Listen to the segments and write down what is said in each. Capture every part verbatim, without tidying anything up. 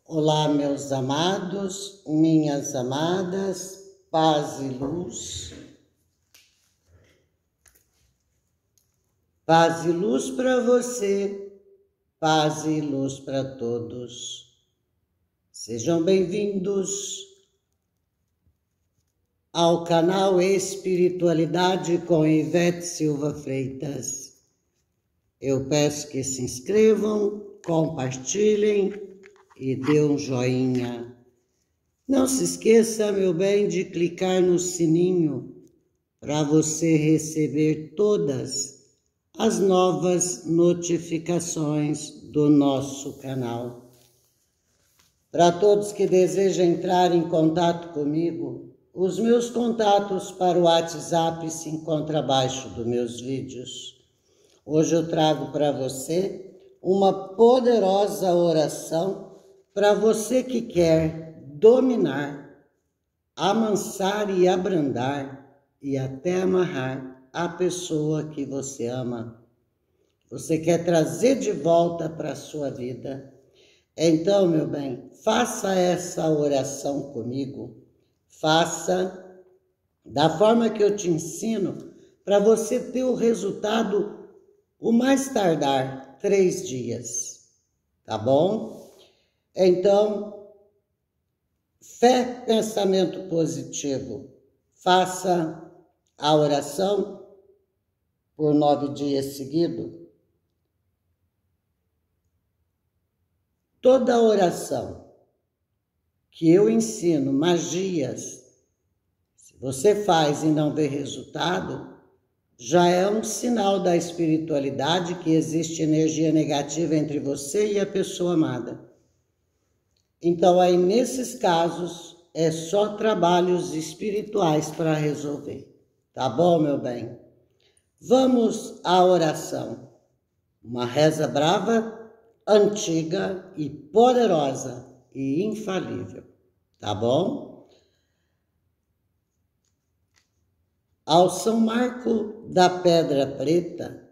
Olá, meus amados, minhas amadas, paz e luz. Paz e luz para você, paz e luz para todos. Sejam bem-vindos ao canal Espiritualidade com Ivete Silva Freitas. Eu peço que se inscrevam, compartilhem e dê um joinha. Não se esqueça, meu bem, de clicar no sininho para você receber todas as novas notificações do nosso canal. Para todos que desejam entrar em contato comigo, os meus contatos para o WhatsApp se encontram abaixo dos meus vídeos. Hoje eu trago para você uma poderosa oração para você que quer dominar, amansar e abrandar e até amarrar a pessoa que você ama. Você quer trazer de volta para a sua vida. Então, meu bem, faça essa oração comigo. Faça da forma que eu te ensino para você ter o resultado o mais tardar três dias, tá bom? Então, fé, pensamento positivo. Faça a oração por nove dias seguidos. Toda oração que eu ensino, magias, se você faz e não vê resultado, já é um sinal da espiritualidade que existe energia negativa entre você e a pessoa amada. Então, aí, nesses casos, é só trabalhos espirituais para resolver. Tá bom, meu bem? Vamos à oração. Uma reza brava, antiga e poderosa e infalível. Tá bom? Ao São Marco da Pedra Preta,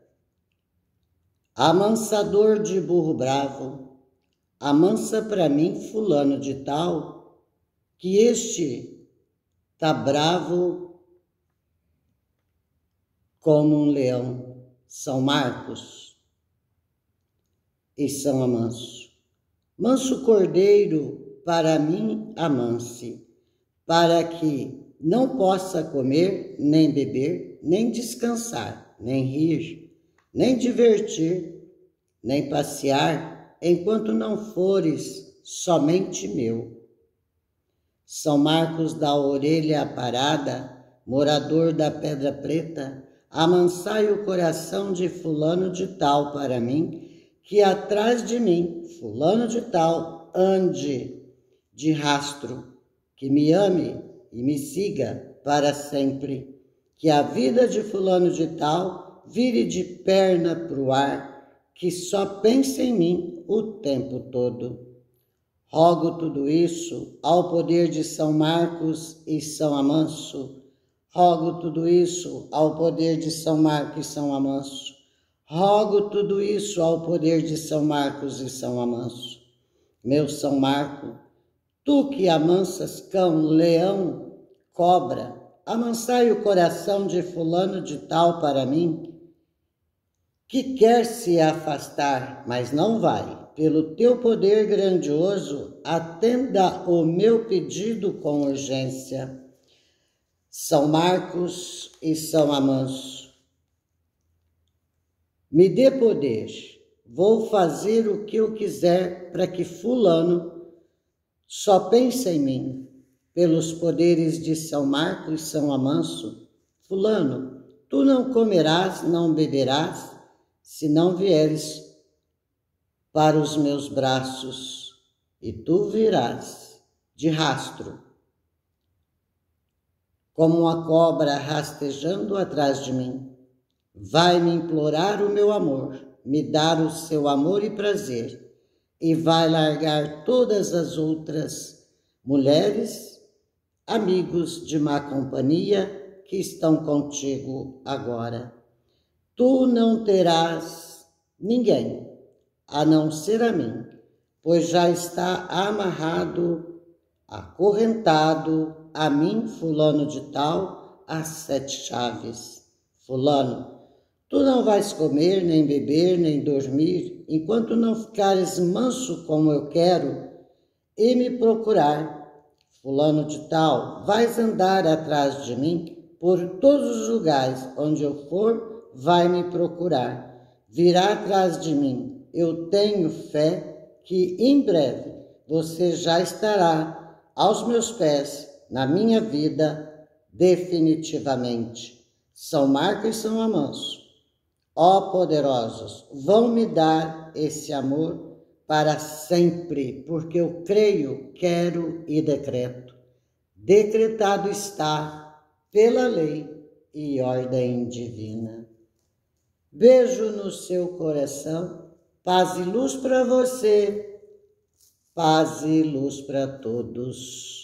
amansador de burro bravo, amansa para mim fulano de tal, que este tá bravo como um leão. São Marcos e São Amanso. Manso cordeiro para mim amanse, para que não possa comer, nem beber, nem descansar, nem rir, nem divertir, nem passear, enquanto não fores somente meu. São Marcos da orelha parada, morador da Pedra Preta, amansai o coração de fulano de tal para mim, que atrás de mim, fulano de tal, ande de rastro, que me ame e me siga para sempre, que a vida de fulano de tal vire de perna pro ar, que só pense em mim o tempo todo. Rogo tudo isso ao poder de São Marcos e São Amanso. Rogo tudo isso ao poder de São Marcos e São Amanso. Rogo tudo isso ao poder de São Marcos e São Amanso. Meu São Marco, tu que amansas cão, leão, cobra, amansai o coração de fulano de tal para mim, que quer se afastar, mas não vai. Pelo teu poder grandioso, atenda o meu pedido com urgência. São Marcos e São Amanso, me dê poder, vou fazer o que eu quiser para que fulano só pense em mim. Pelos poderes de São Marcos e São Amanso, fulano, tu não comerás, não beberás, se não vieres para os meus braços, e tu virás de rastro, como uma cobra rastejando atrás de mim. Vai me implorar o meu amor, me dar o seu amor e prazer, e vai largar todas as outras mulheres, amigos de má companhia que estão contigo agora. Tu não terás ninguém, a não ser a mim, pois já está amarrado, acorrentado a mim, fulano de tal, as sete chaves. Fulano, tu não vais comer, nem beber, nem dormir, enquanto não ficares manso como eu quero, e me procurar. Fulano de tal, vais andar atrás de mim, por todos os lugares onde eu for, vai me procurar. Virá atrás de mim. Eu tenho fé que em breve você já estará aos meus pés, na minha vida, definitivamente. São Marcos e São Amâncio, ó poderosos, vão me dar esse amor para sempre, porque eu creio, quero e decreto. Decretado está pela lei e ordem divina. Beijo no seu coração, paz e luz para você, paz e luz para todos.